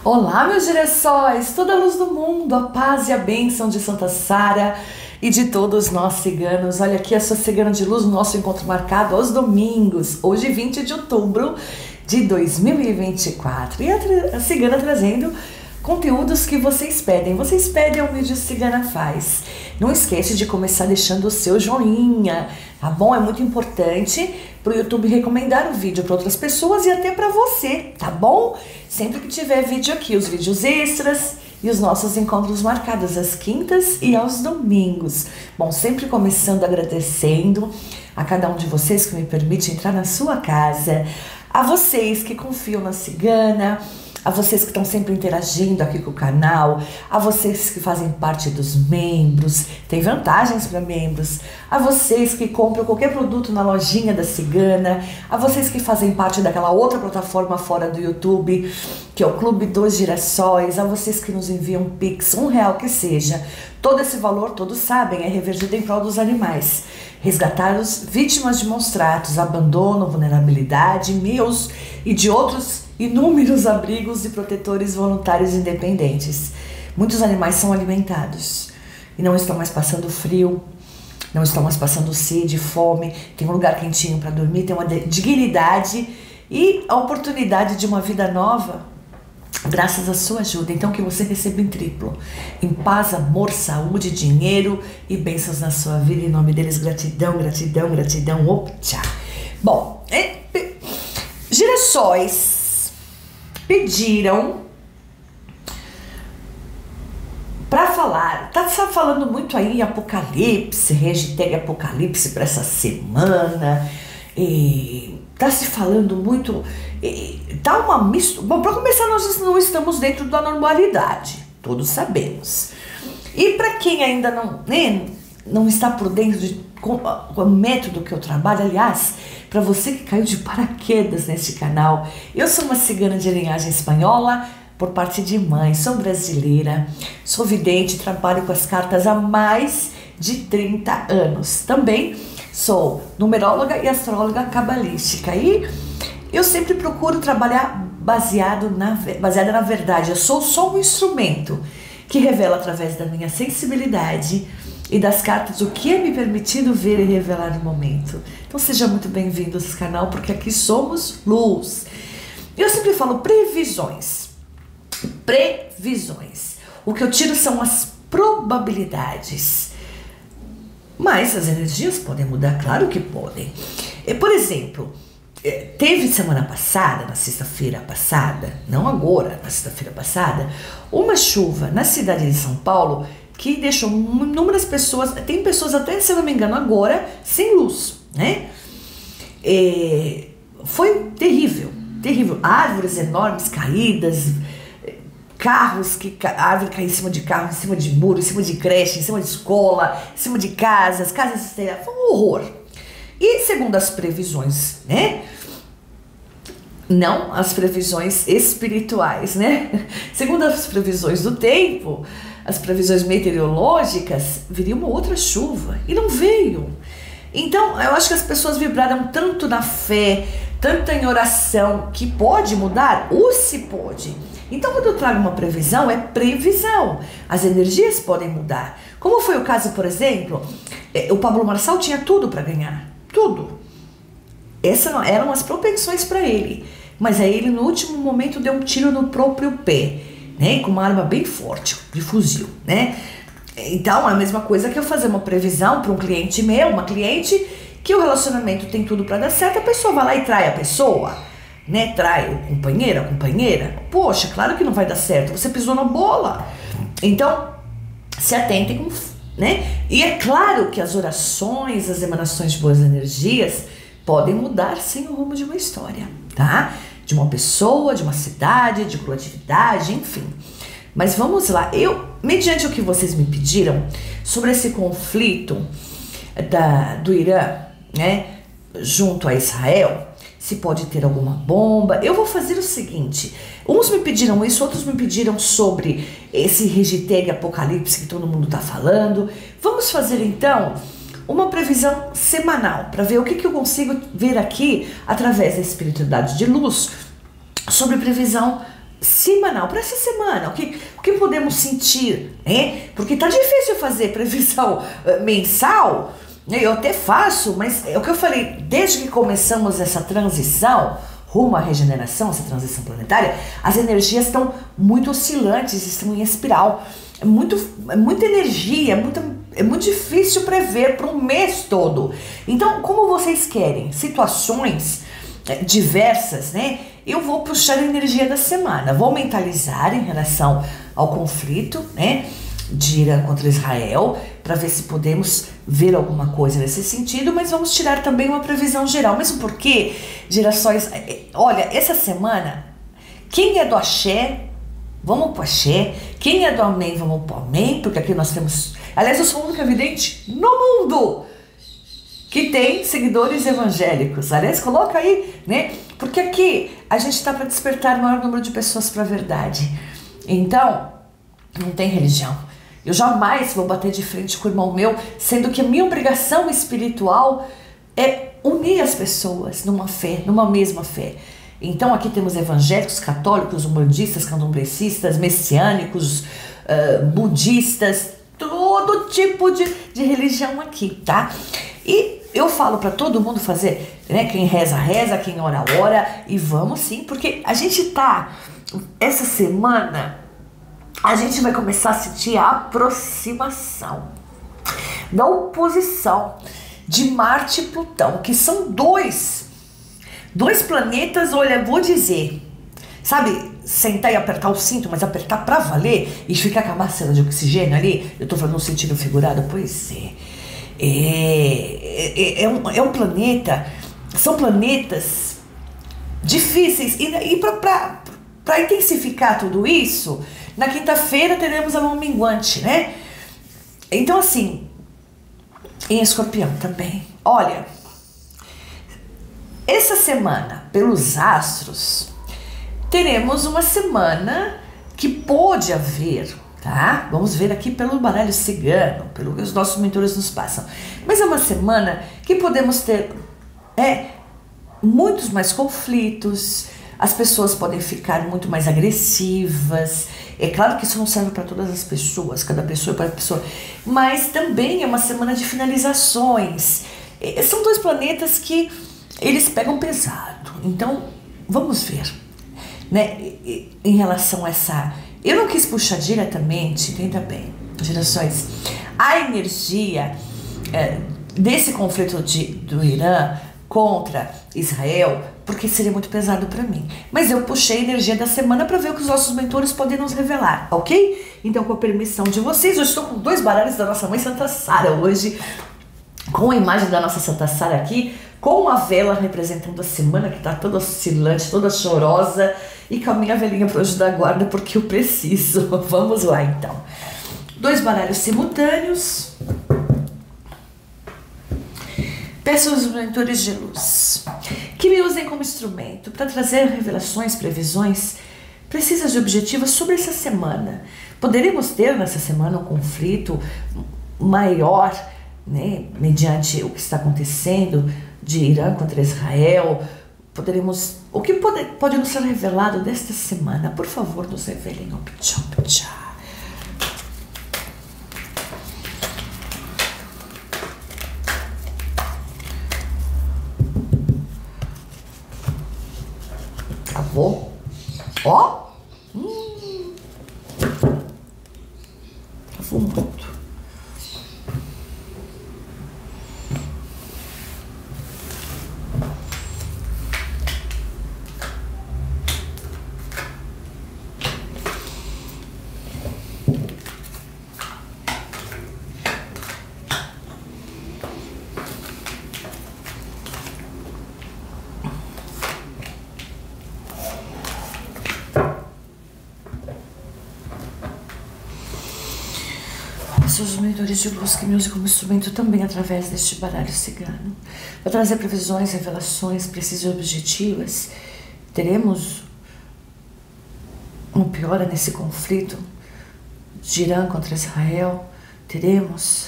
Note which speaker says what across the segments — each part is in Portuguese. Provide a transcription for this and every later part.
Speaker 1: Olá, meus girassóis, toda a luz do mundo, a paz e a bênção de Santa Sara e de todos nós ciganos. Olha aqui a sua cigana de luz no nosso encontro marcado aos domingos, hoje 20 de outubro de 2024. E a cigana trazendo conteúdos que vocês pedem. Vocês pedem o vídeo Cigana Faz. Não esquece de começar deixando o seu joinha, tá bom? É muito importante para o YouTube recomendar o vídeo para outras pessoas e até para você, tá bom? Sempre que tiver vídeo aqui, os vídeos extras e os nossos encontros marcados às quintas e aos domingos. Bom, sempre começando agradecendo a cada um de vocês que me permite entrar na sua casa, a vocês que confiam na cigana, a vocês que estão sempre interagindo aqui com o canal, a vocês que fazem parte dos membros, tem vantagens para membros, a vocês que compram qualquer produto na lojinha da cigana, a vocês que fazem parte daquela outra plataforma fora do YouTube, que é o Clube dos Girassóis, a vocês que nos enviam Pix, R$1 que seja, todo esse valor, todos sabem, é revertido em prol dos animais, resgatados vítimas de maus tratos, abandono, vulnerabilidade, meus e de outros inúmeros abrigos e protetores voluntários independentes. Muitos animais são alimentados e não estão mais passando frio, não estão mais passando sede, fome, tem um lugar quentinho para dormir, tem uma dignidade e a oportunidade de uma vida nova graças à sua ajuda. Então que você receba em triplo, em paz, amor, saúde, dinheiro e bênçãos na sua vida. Em nome deles, gratidão, gratidão, gratidão. Opa! Bom, girassóis pediram para falar, tá falando muito aí em Apocalipse, hashtag Apocalipse para essa semana, e tá se falando muito, tá uma mistura. Bom, para começar, nós não estamos dentro da normalidade, todos sabemos. E para quem ainda não está por dentro com o método que eu trabalho, aliás, para você que caiu de paraquedas neste canal, eu sou uma cigana de linhagem espanhola por parte de mãe, sou brasileira, sou vidente, trabalho com as cartas há mais de 30 anos. Também sou numeróloga e astróloga cabalística e eu sempre procuro trabalhar baseada na verdade. Eu sou só um instrumento que revela através da minha sensibilidade e das cartas o que é me permitido ver e revelar no momento. Então seja muito bem-vindo a esse canal, porque aqui somos luz. Eu sempre falo previsões. Previsões. O que eu tiro são as probabilidades. Mas as energias podem mudar, claro que podem. Por exemplo, teve semana passada, na sexta-feira passada, não agora, na sexta-feira passada, uma chuva na cidade de São Paulo que deixou inúmeras pessoas, tem pessoas até, se eu não me engano, agora sem luz, né? Foi terrível, terrível. Árvores enormes caídas, carros, a árvore caiu em cima de carro, em cima de muro, em cima de creche, em cima de escola, em cima de casas esteladas, foi um horror. E segundo as previsões, né? Não as previsões espirituais, né? Segundo as previsões do tempo, as previsões meteorológicas, viria uma outra chuva e não veio. Então eu acho que as pessoas vibraram tanto na fé, tanto em oração, que pode mudar, ou se pode. Então quando eu trago uma previsão, é previsão, as energias podem mudar. Como foi o caso, por exemplo, o Pablo Marçal tinha tudo para ganhar, tudo. Essas eram as propensões para ele, mas aí ele no último momento deu um tiro no próprio pé, né, com uma arma bem forte, de fuzil, né? Então é a mesma coisa que eu fazer uma previsão para um cliente meu, uma cliente que o relacionamento tem tudo para dar certo, a pessoa vai lá e trai a pessoa, né? Trai o companheiro, a companheira. Poxa, claro que não vai dar certo, você pisou na bola. Então, se atentem, né? E é claro que as orações, as emanações de boas energias podem mudar sim o rumo de uma história, tá? De uma pessoa, de uma cidade, de coletividade, enfim. Mas vamos lá, mediante o que vocês me pediram sobre esse conflito do Irã, né, junto a Israel, se pode ter alguma bomba, eu vou fazer o seguinte, uns me pediram isso, outros me pediram sobre esse hashtag Apocalipse que todo mundo tá falando. Vamos fazer então uma previsão semanal, para ver o que eu consigo ver aqui através da espiritualidade de luz sobre previsão semanal, para essa semana, o que podemos sentir, né? Porque tá difícil fazer previsão mensal, né? Eu até faço, mas é o que eu falei, desde que começamos essa transição rumo à regeneração, essa transição planetária, as energias estão muito oscilantes, estão em espiral. É muita energia, é muito difícil prever para um mês todo. Então, como vocês querem situações diversas, né? Eu vou puxar a energia da semana, vou mentalizar em relação ao conflito, né, de Irã contra Israel, para ver se podemos ver alguma coisa nesse sentido, mas vamos tirar também uma previsão geral, mesmo porque, gerações, olha, essa semana, quem é do axé, vamos pro axé, quem é do amém, vamos pro amém, porque aqui nós temos, aliás, eu sou a única vidente no mundo que tem seguidores evangélicos. Aliás, coloca aí, né? Porque aqui a gente está para despertar o maior número de pessoas para a verdade. Então, não tem religião. Eu jamais vou bater de frente com o irmão meu, sendo que a minha obrigação espiritual é unir as pessoas numa fé, numa mesma fé. Então, aqui temos evangélicos, católicos, umbandistas, candomblecistas, messiânicos, budistas, todo tipo de religião aqui, tá? E eu falo para todo mundo fazer, né? Quem reza, reza, quem ora, ora, e vamos sim, porque a gente tá, essa semana, a gente vai começar a sentir a aproximação da oposição de Marte e Plutão, que são dois planetas, olha, vou dizer, sabe, sentar e apertar o cinto, mas apertar pra valer e ficar com a máscara de oxigênio ali, eu tô falando no sentido figurado, pois é. É um planeta, são planetas difíceis, e para intensificar tudo isso, na quinta-feira teremos a lua minguante, né? Então, assim, em Escorpião também, olha, essa semana, pelos astros, teremos uma semana que pode haver, tá? Vamos ver aqui pelo baralho cigano, pelo que os nossos mentores nos passam. Mas é uma semana que podemos ter muitos mais conflitos, as pessoas podem ficar muito mais agressivas. É claro que isso não serve para todas as pessoas, cada pessoa é para pessoa, mas também é uma semana de finalizações. São dois planetas que eles pegam pesado. Então, vamos ver, né? Em relação a essa... Eu não quis puxar diretamente, entenda bem, gerações, a energia desse conflito do Irã contra Israel, porque seria muito pesado para mim. Mas eu puxei a energia da semana para ver o que os nossos mentores podem nos revelar, ok? Então, com a permissão de vocês, eu estou com dois baralhos da nossa mãe Santa Sara hoje, com a imagem da nossa Santa Sara aqui, com a vela representando a semana que está toda oscilante, toda chorosa, e com a minha velinha para hoje da guarda, porque eu preciso. Vamos lá, então. Dois baralhos simultâneos. Peço aos mentores de luz que me usem como instrumento para trazer revelações, previsões precisas de objetivos sobre essa semana. Poderemos ter nessa semana um conflito maior, né, mediante o que está acontecendo de Irã contra Israel. Poderemos... O que pode nos ser revelado desta semana? Por favor, nos revelem. Travou? Ó! Travou muito. Os mentores de luz que me usam como instrumento também através deste baralho cigano para trazer previsões, revelações precisas e objetivas. Teremos uma piora nesse conflito de Irã contra Israel. Teremos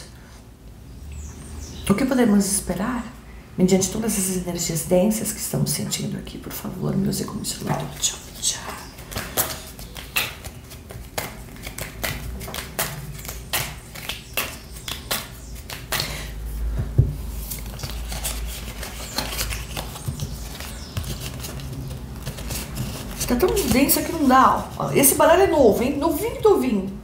Speaker 1: o que podemos esperar mediante todas essas energias densas que estamos sentindo aqui. Por favor, me use como instrumento. tá tão densa que não dá, ó. Esse baralho é novo, hein? Novinho, novinho.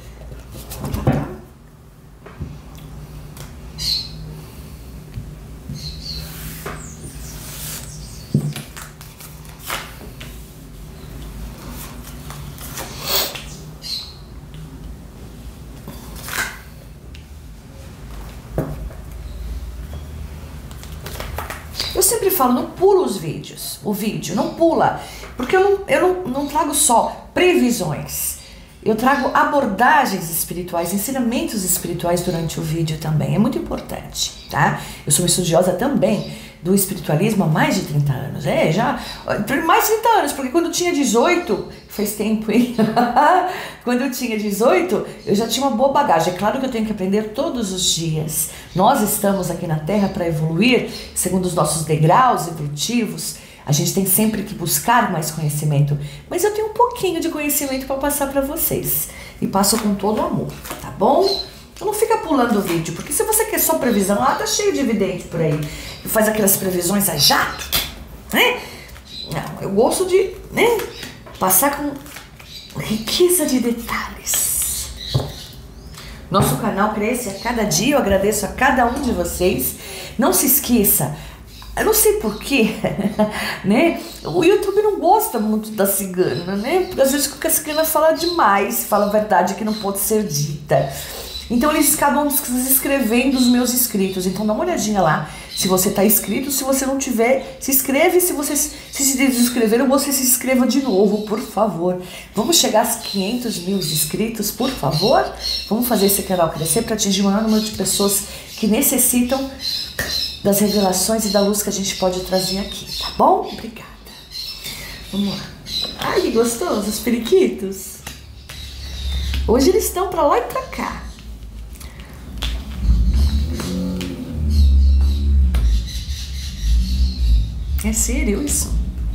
Speaker 1: Eu sempre falo, não pula os vídeos, o vídeo, não pula, porque eu não trago só previsões, eu trago abordagens espirituais, ensinamentos espirituais durante o vídeo também, é muito importante, tá? Eu sou uma estudiosa também do espiritualismo há mais de 30 anos, mais de 30 anos, porque quando eu tinha 18, faz tempo, hein? Quando eu tinha 18, eu já tinha uma boa bagagem. É claro que eu tenho que aprender todos os dias. Nós estamos aqui na Terra para evoluir, segundo os nossos degraus evolutivos. A gente tem sempre que buscar mais conhecimento, mas eu tenho um pouquinho de conhecimento para passar para vocês. E passo com todo amor, tá bom? Então não fica pulando o vídeo, porque se você quer só previsão, tá cheio de vidente por aí, e faz aquelas previsões a jato, né? Não, eu gosto de, né, passar com riqueza de detalhes. Nosso canal cresce a cada dia, eu agradeço a cada um de vocês. Não se esqueça, eu não sei porquê, né? O YouTube não gosta muito da cigana, né? Porque às vezes a cigana fala demais, fala a verdade que não pode ser dita. Então eles acabam desescrevendo os meus inscritos. Então dá uma olhadinha lá, se você está inscrito. Se você não tiver, se inscreve. Se você se desinscreveram, você se inscreva de novo, por favor. Vamos chegar aos 500 mil inscritos, por favor. Vamos fazer esse canal crescer para atingir o maior número de pessoas que necessitam das revelações e da luz que a gente pode trazer aqui, tá bom? Obrigada. Vamos lá. Ai, que gostoso, os periquitos. Hoje eles estão para lá e para cá. É sério isso?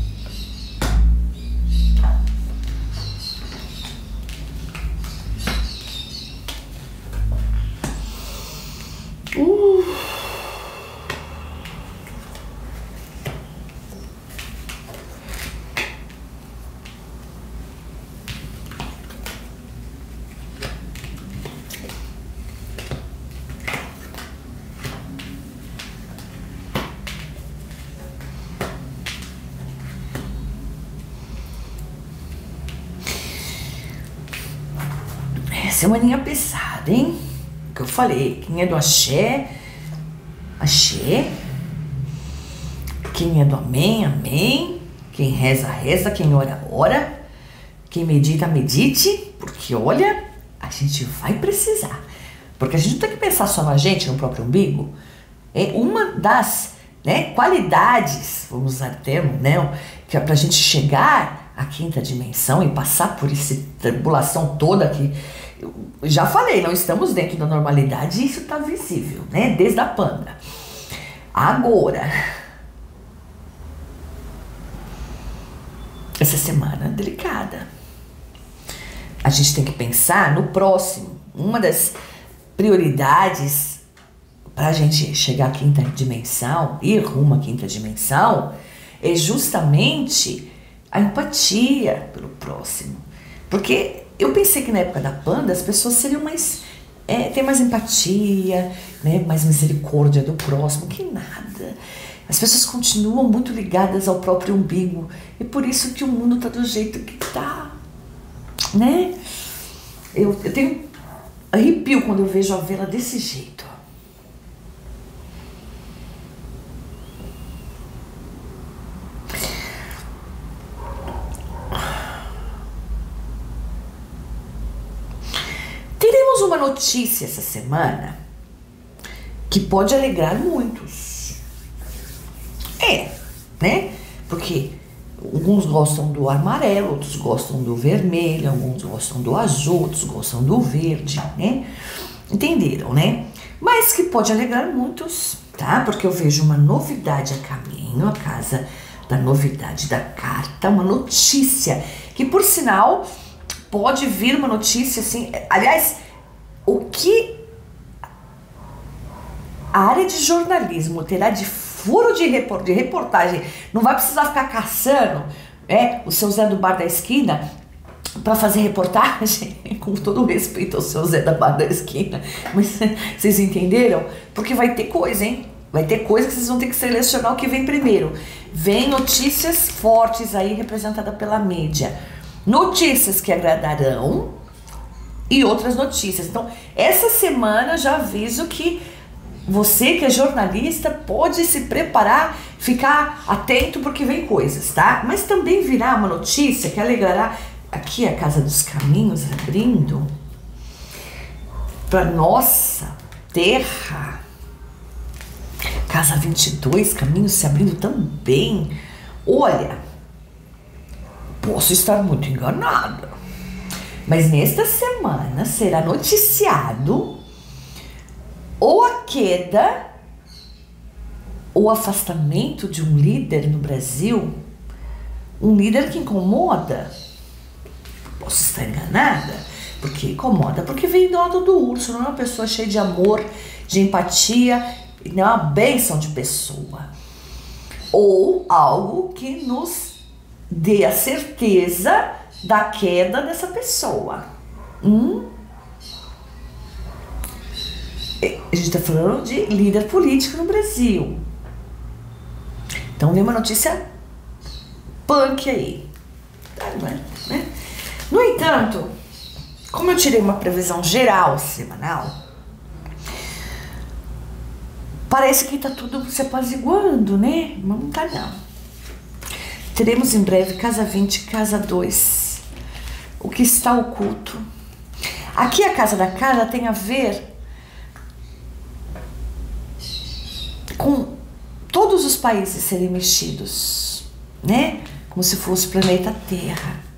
Speaker 1: Semaninha pesada, hein? O que eu falei, quem é do axé, axé. Quem é do amém, amém. Quem reza, reza. Quem ora, ora. Quem medita, medite. Porque olha, a gente vai precisar. Porque a gente não tem que pensar só na gente, no próprio umbigo. É uma das, né, qualidades, vamos usar o termo, né, que é pra gente chegar à quinta dimensão e passar por essa tribulação toda que eu já falei, não estamos dentro da normalidade e isso está visível, né? Desde a Panda. Agora, essa semana é delicada. A gente tem que pensar no próximo. Uma das prioridades para a gente chegar à quinta dimensão, ir rumo à quinta dimensão, é justamente a empatia pelo próximo. Porque eu pensei que na época da Panda as pessoas seriam mais, ter mais empatia, né, mais misericórdia do próximo, que nada. As pessoas continuam muito ligadas ao próprio umbigo e por isso que o mundo tá do jeito que tá, né? Eu tenho arrepio quando eu vejo a vela desse jeito. Teremos uma notícia essa semana que pode alegrar muitos. Né? Porque alguns gostam do amarelo, outros gostam do vermelho, alguns gostam do azul, outros gostam do verde, né? Entenderam, né? Mas que pode alegrar muitos, tá? Porque eu vejo uma novidade a caminho, a casa da novidade da carta, uma notícia que, por sinal, pode vir uma notícia assim. Aliás, o que a área de jornalismo terá de furo de reportagem, não vai precisar ficar caçando o seu Zé do bar da esquina para fazer reportagem, com todo respeito ao seu Zé da bar da esquina, mas vocês entenderam? Porque vai ter coisa, hein? Vai ter coisa que vocês vão ter que selecionar o que vem primeiro. Vem notícias fortes aí representadas pela mídia. Notícias que agradarão e outras notícias. Então, essa semana já aviso que você que é jornalista pode se preparar, ficar atento porque vem coisas, tá? Mas também virá uma notícia que alegrará. Aqui é a Casa dos Caminhos abrindo para nossa terra. Casa 22, caminhos se abrindo também. Olha, posso estar muito enganada, mas nesta semana será noticiado ou a queda ou o afastamento de um líder no Brasil, um líder que incomoda. Posso estar enganada, porque incomoda, porque vem do lado do urso, não é uma pessoa cheia de amor, de empatia, não é uma bênção de pessoa. Ou algo que nos dê a certeza da queda dessa pessoa. A gente está falando de líder político no Brasil. Então vem uma notícia punk aí. Né? No entanto, como eu tirei uma previsão geral semanal, parece que tá tudo se apaziguando, né? Mas não tá não. Teremos em breve Casa 20, Casa 2. O que está oculto. Aqui a Casa da Casa tem a ver com todos os países serem mexidos, né? Como se fosse o planeta Terra.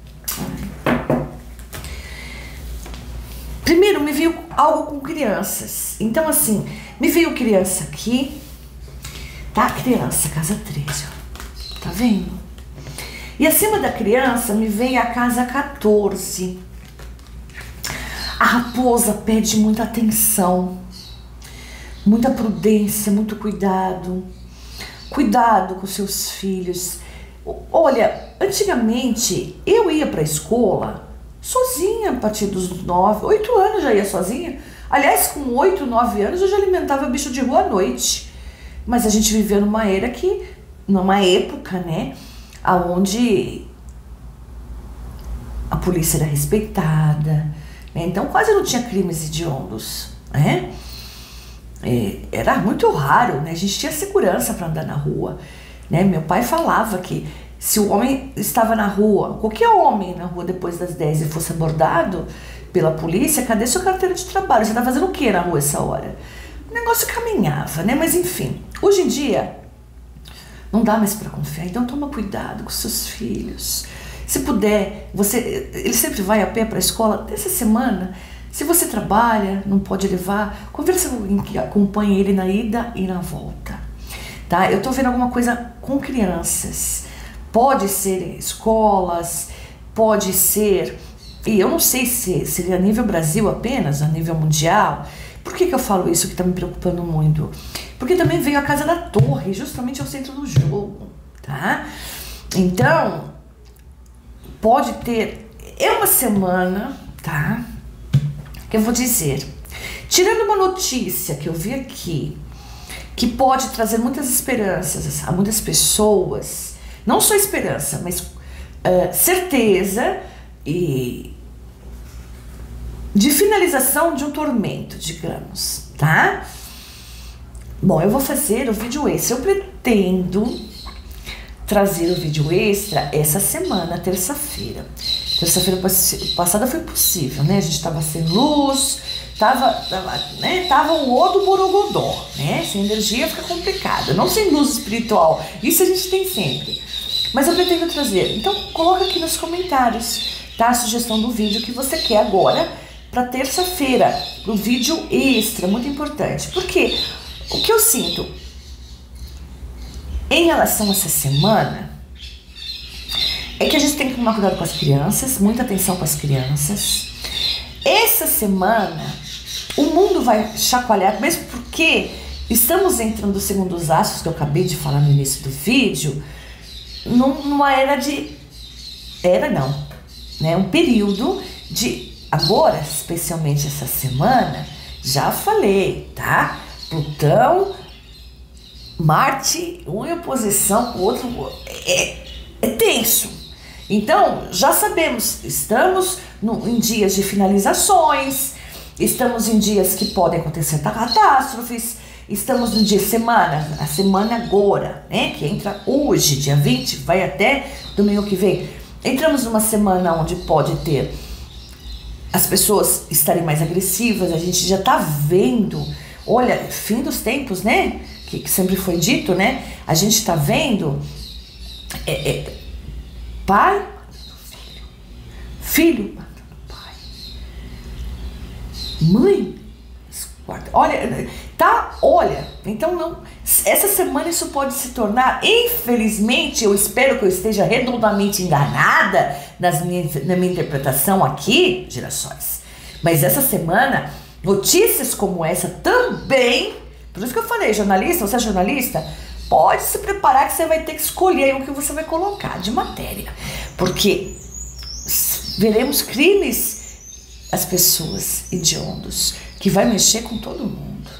Speaker 1: Primeiro me veio algo com crianças. Então assim, me veio criança aqui, tá? Criança, casa 13, ó. Tá vendo? E acima da criança me veio a casa 14. A raposa pede muita atenção, muita prudência, muito cuidado. Cuidado com seus filhos. Olha, antigamente eu ia pra escola sozinha, a partir dos 9, 8 anos já ia sozinha. Aliás, com 8, 9 anos eu já alimentava bicho de rua à noite. Mas a gente viveu numa época, né, onde a polícia era respeitada, né? Então quase não tinha crimes hediondos, né? Era muito raro, né? A gente tinha segurança para andar na rua, né? Meu pai falava que se o homem estava na rua, qualquer homem na rua depois das 10 e fosse abordado pela polícia, cadê sua carteira de trabalho? Você tá fazendo o que na rua essa hora? O negócio caminhava, né? Mas enfim, hoje em dia não dá mais para confiar. Então toma cuidado com seus filhos. Se puder, ele sempre vai a pé para a escola. Essa semana, se você trabalha, não pode levar, conversa com alguém que acompanhe ele na ida e na volta, tá? Eu tô vendo alguma coisa com crianças. Pode ser escolas, pode ser, e eu não sei se é a nível Brasil apenas, a nível mundial. Por que eu falo isso que tá me preocupando muito? Porque também veio a Casa da Torre, justamente ao centro do jogo, tá? Então, pode ter, é uma semana, tá? Que eu vou dizer, tirando uma notícia que eu vi aqui, que pode trazer muitas esperanças a muitas pessoas, não só esperança, mas certeza e de finalização de um tormento, digamos, tá? Bom, eu vou fazer o vídeo extra. Eu pretendo trazer o vídeo extra essa semana, terça-feira. Terça-feira passada foi possível, né? A gente tava sem luz, tava um odo borogodó, né? Sem energia fica complicado. Não sem luz espiritual, isso a gente tem sempre. Mas eu pretendo trazer. Então, coloca aqui nos comentários, tá? A sugestão do vídeo que você quer agora para terça-feira, o vídeo extra, muito importante. Porque o que eu sinto em relação a essa semana é que a gente tem que tomar cuidado com as crianças, muita atenção com as crianças. Essa semana o mundo vai chacoalhar, mesmo porque estamos entrando, segundo os astros que eu acabei de falar no início do vídeo, numa era de Era não, né? Um período de... Agora, especialmente essa semana, já falei, tá? Plutão, Marte, um em oposição com o outro, é tenso. Então, já sabemos, estamos em dias de finalizações, estamos em dias que podem acontecer catástrofes, estamos no dia semana, a semana agora, né? Que entra hoje, dia 20, vai até domingo que vem. Entramos numa semana onde pode ter as pessoas estarem mais agressivas, a gente já tá vendo, olha, fim dos tempos, né? Que sempre foi dito, né? A gente tá vendo pai matando filho matando pai, mãe, olha, tá, olha, então não, essa semana isso pode se tornar, infelizmente, eu espero que eu esteja redondamente enganada na minha interpretação aqui, gerações, mas essa semana, notícias como essa também, por isso que eu falei, jornalista, você é jornalista, pode se preparar que você vai ter que escolher o que você vai colocar de matéria, porque veremos crimes, as pessoas hediondos, que vai mexer com todo mundo.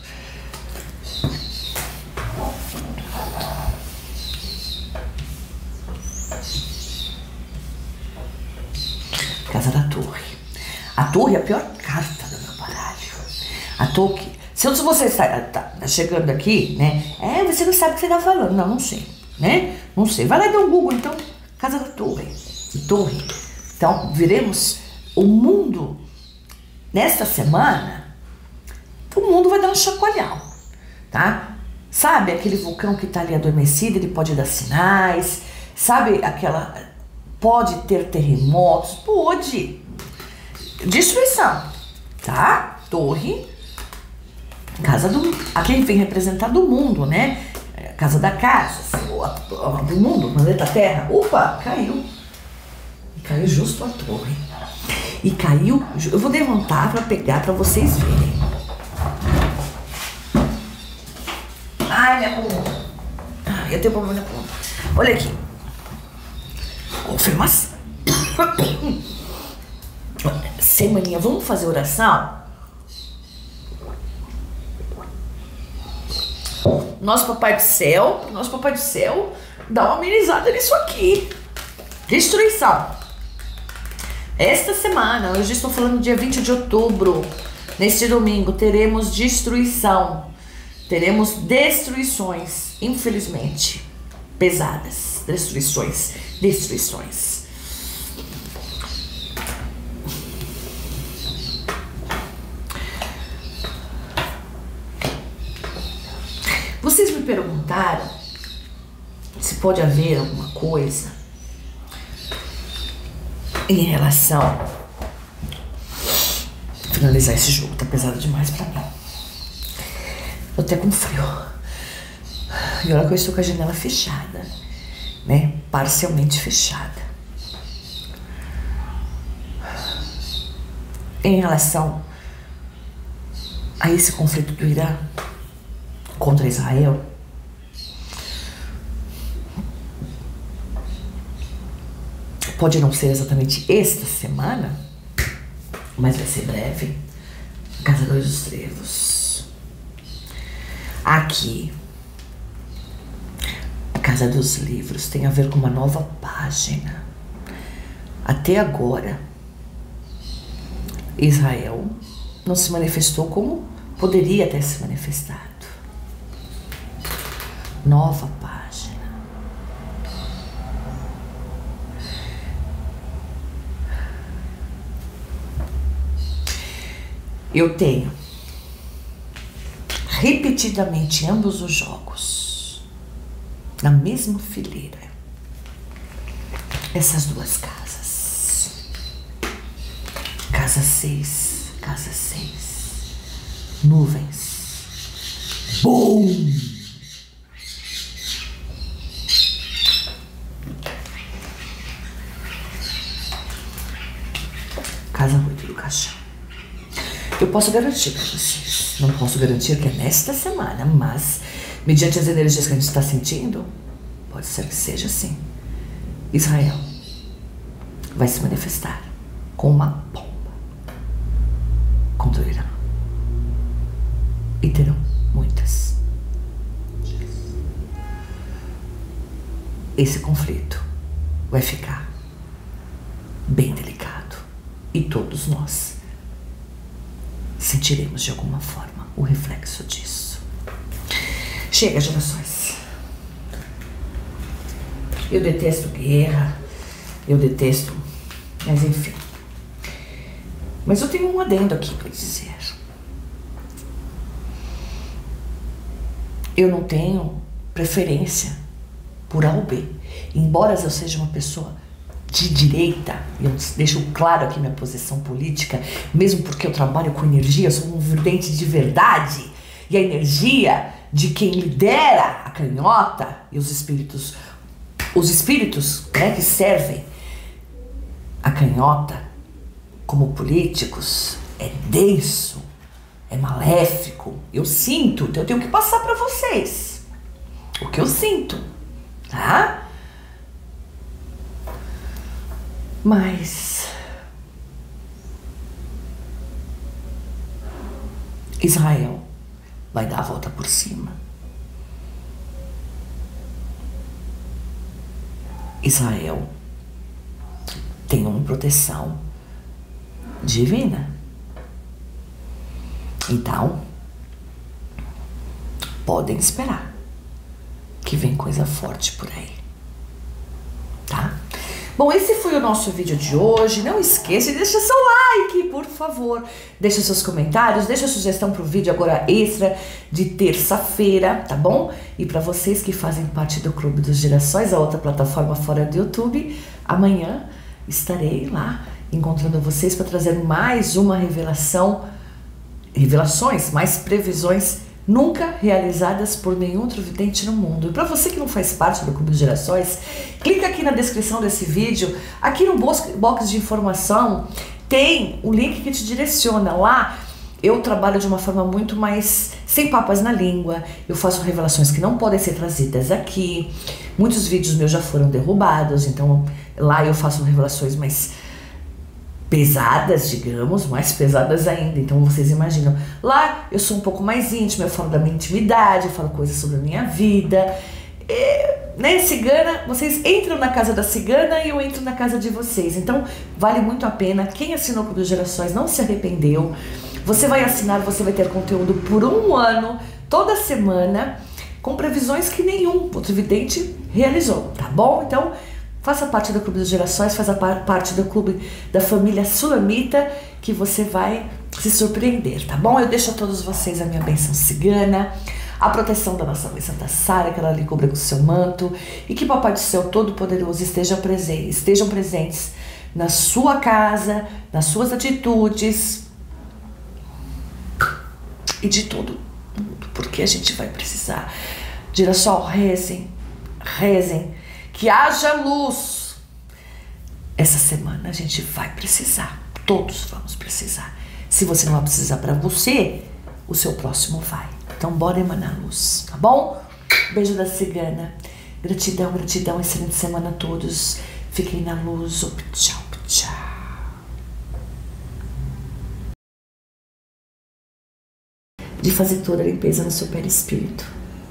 Speaker 1: Casa da Torre. A Torre é a pior carta do meu baralho. A Torre, se você está chegando aqui, né? Você não sabe o que você está falando. Não, não sei, né? Não sei. Vai lá e dá um Google, então. Casa da Torre. Torre. Então, veremos o mundo nesta semana. O mundo vai dar um chacoalhão, tá? Sabe aquele vulcão que tá ali adormecido, ele pode dar sinais, sabe aquela... Pode ter terremotos, pode. Destruição, tá? Torre, casa do... Aqui vem representado o mundo, né? Casa da casa, do mundo, planeta Terra. Opa, caiu. E caiu justo a torre. E caiu... Eu vou levantar pra pegar pra vocês verem. Ai, minha coluna. Ai, eu tenho problema na coluna. Olha aqui. Confirmação. Semaninha, vamos fazer oração? Nosso Papai do Céu, dá uma amenizada nisso aqui. Destruição. Esta semana, eu já estou falando dia 20 de outubro, neste domingo, teremos destruição. Teremos destruições, infelizmente, pesadas, destruições. Vocês me perguntaram se pode haver alguma coisa em relação... Finalizar esse jogo, tá pesado demais pra mim. Eu até com frio. E olha que eu estou com a janela fechada, né? Parcialmente fechada. Em relação a esse conflito do Irã contra Israel, pode não ser exatamente esta semana, mas vai ser breve. Caçadores dos Trevos. Aqui, a Casa dos Livros tem a ver com uma nova página. Até agora, Israel não se manifestou como poderia ter se manifestado. Nova página. Eu tenho repetidamente ambos os jogos na mesma fileira essas duas casas. Casa 6, casa 6. Nuvens. Bum! Casa 8 do caixão. Eu posso garantir para vocês, não posso garantir que é nesta semana, mas mediante as energias que a gente está sentindo, pode ser que seja assim. Israel vai se manifestar com uma bomba contra o Irã. E terão muitas. Esse conflito vai ficar bem delicado e todos nós sentiremos de alguma forma o reflexo disso. Chega, gerações. Eu detesto guerra, eu detesto, mas enfim. Mas eu tenho um adendo aqui para dizer. Eu não tenho preferência por A ou B. Embora eu seja uma pessoa de direita, eu deixo claro aqui minha posição política, mesmo porque eu trabalho com energia, eu sou um vidente de verdade, e a energia de quem lidera a canhota e os espíritos, né, que servem a canhota como políticos, é denso, é maléfico. Eu sinto, então eu tenho que passar para vocês o que eu sinto, tá? Mas Israel vai dar a volta por cima. Israel tem uma proteção divina. Então, podem esperar que vem coisa forte por aí, tá? Bom, esse foi o nosso vídeo de hoje. Não esqueça de deixar seu like, por favor. Deixa seus comentários, deixa sugestão pro vídeo agora extra de terça-feira, tá bom? E para vocês que fazem parte do Clube dos Girassóis, a outra plataforma fora do YouTube, amanhã estarei lá encontrando vocês para trazer mais uma revelações, mais previsões nunca realizadas por nenhum outro vidente no mundo. E para você que não faz parte do Clube dos Girassóis, clica aqui na descrição desse vídeo, aqui no box de informação, tem um link que te direciona. Lá eu trabalho de uma forma muito mais sem papas na língua, eu faço revelações que não podem ser trazidas aqui, muitos vídeos meus já foram derrubados, então lá eu faço revelações mais pesadas, digamos, mais pesadas ainda. Então vocês imaginam, lá eu sou um pouco mais íntima, eu falo da minha intimidade, eu falo coisas sobre a minha vida. Né, cigana, vocês entram na casa da cigana e eu entro na casa de vocês. Então vale muito a pena. Quem assinou o Clube dos Girassóis não se arrependeu. Você vai assinar, você vai ter conteúdo por um ano, toda semana, com previsões que nenhum outro vidente realizou, tá bom? Então faça parte do Clube dos Girassóis, faça parte do clube da família Sulamita, que você vai se surpreender, tá bom? Eu deixo a todos vocês a minha bênção cigana, a proteção da nossa mãe Santa Sara, que ela lhe cubra com o seu manto, e que Papai do Céu Todo-Poderoso estejam presentes na sua casa, nas suas atitudes e de todo mundo, porque a gente vai precisar. Girassol, rezem, que haja luz. Essa semana a gente vai precisar, todos vamos precisar. Se você não vai precisar para você, o seu próximo vai. Então bora emanar luz, tá bom? Beijo da cigana. Gratidão, gratidão. Excelente semana a todos. Fiquem na luz. Tchau, tchau. De fazer toda a limpeza no seu perispírito.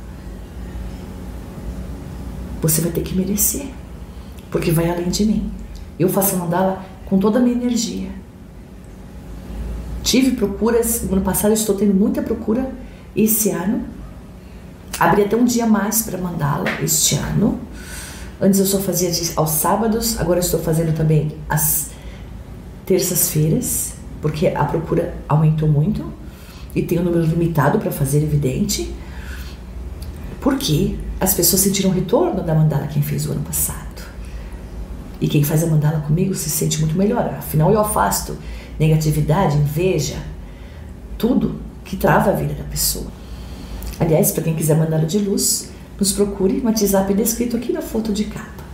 Speaker 1: Você vai ter que merecer, porque vai além de mim. Eu faço a mandala com toda a minha energia. Tive procuras, no ano passado eu estou tendo muita procura esse ano. Abri até um dia mais para mandala este ano. Antes eu só fazia aos sábados, agora eu estou fazendo também às terças-feiras, porque a procura aumentou muito e tem um número limitado para fazer, evidente. Porque as pessoas sentiram retorno da mandala quem fez o ano passado. E quem faz a mandala comigo se sente muito melhor. Afinal, eu afasto negatividade, inveja, tudo que trava a vida da pessoa. Aliás, para quem quiser mandala de luz, nos procure no WhatsApp descrito aqui na foto de capa.